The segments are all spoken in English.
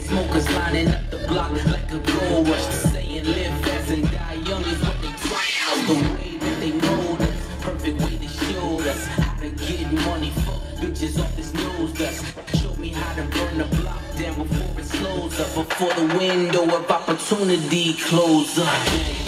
smokers lining up the block like a gold rush. Saying live fast and die young is what they try. The way that they mold us, perfect way they showed us how to get money. Fuck bitches off this nose dust. Show me how to burn the block down before it slows up, before the window of opportunity closes up.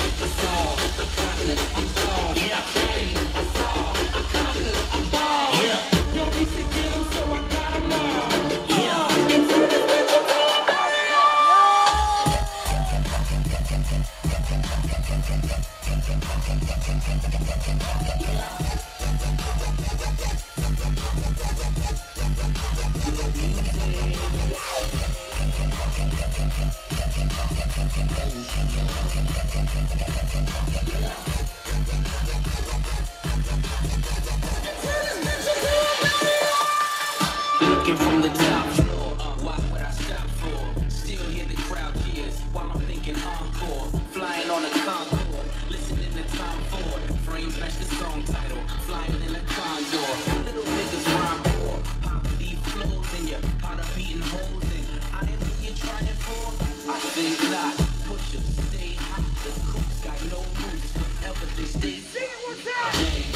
Looking from the top floor, why would I stop for? Still hear the crowd cheers while I'm thinking encore. Flying on a Concorde, listening to Tom Ford. Frames match the song title, flying in a condor. Little niggas rhyme poor, pop these flows in ya, pot of beating holes in. I ain't what you're trying for, I think not. Push up, stay hot, the coops got no roots. Forever they stay sing it one time.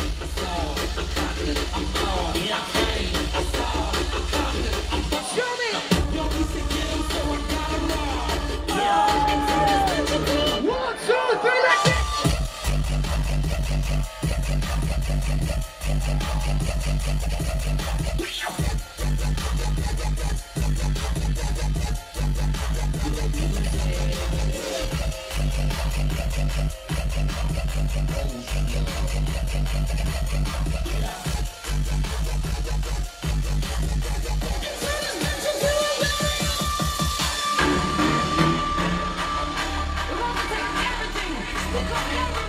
I'm on, yeah. Everything.